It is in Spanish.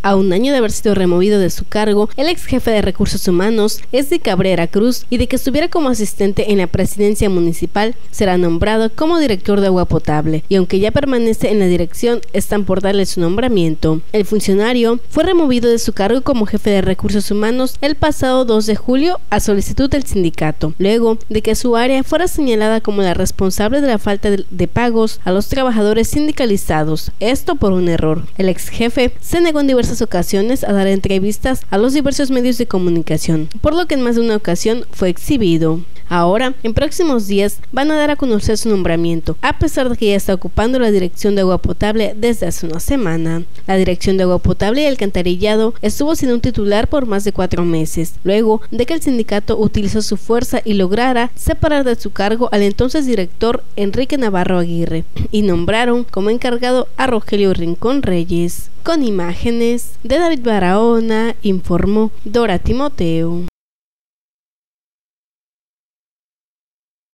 A un año de haber sido removido de su cargo, el ex jefe de Recursos Humanos, Esdras Cabrera Cruz, y de que estuviera como asistente en la presidencia municipal, será nombrado como director de agua potable, y aunque ya permanece en la dirección, están por darle su nombramiento. El funcionario fue removido de su cargo como jefe de Recursos Humanos el pasado 2 de julio a solicitud del sindicato, luego de que su área fuera señalada como la responsable de la falta de pagos a los trabajadores sindicalizados, esto por un error. El ex jefe se negó en diversas ocasiones a dar entrevistas a los diversos medios de comunicación, por lo que en más de una ocasión fue exhibido. Ahora, en próximos días, van a dar a conocer su nombramiento, a pesar de que ya está ocupando la dirección de agua potable desde hace una semana. La dirección de agua potable y alcantarillado estuvo sin un titular por más de 4 meses, luego de que el sindicato utilizó su fuerza y lograra separar de su cargo al entonces director Enrique Navarro Aguirre, y nombraron como encargado a Rogelio Rincón Reyes. Con imágenes de David Barahona, informó Dora Timoteo.